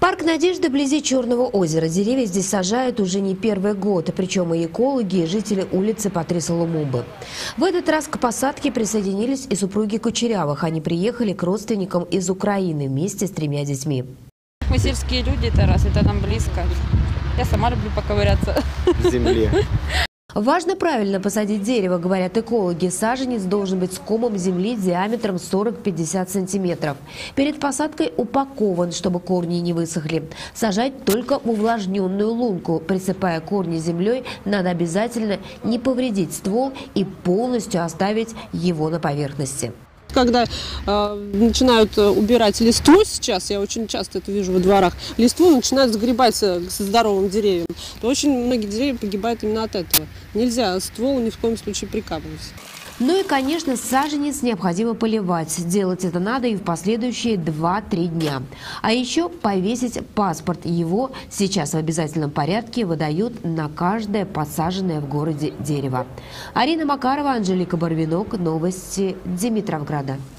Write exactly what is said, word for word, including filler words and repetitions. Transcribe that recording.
Парк Надежды вблизи Черного озера. Деревья здесь сажают уже не первый год, причем и экологи, и жители улицы Патриса Лумумбы. В этот раз к посадке присоединились и супруги Кучерявых. Они приехали к родственникам из Украины вместе с тремя детьми. Мы сельские люди, это раз, это нам близко. Я сама люблю поковыряться в земле. Важно правильно посадить дерево, говорят экологи. Саженец должен быть с комом земли диаметром сорок-пятьдесят сантиметров. Перед посадкой упакован, чтобы корни не высохли. Сажать только в увлажненную лунку. Присыпая корни землей, надо обязательно не повредить ствол и полностью оставить его на поверхности. Когда э, начинают убирать листву сейчас, я очень часто это вижу во дворах, листву начинают загребать со здоровым деревьям, то очень многие деревья погибают именно от этого. Нельзя ствол ни в коем случае прикапывать. Ну и, конечно, саженец необходимо поливать. Делать это надо и в последующие два-три дня. А еще повесить паспорт. Его сейчас в обязательном порядке выдают на каждое посаженное в городе дерево. Арина Макарова, Анжелика Барвинок. Новости Димитровграда.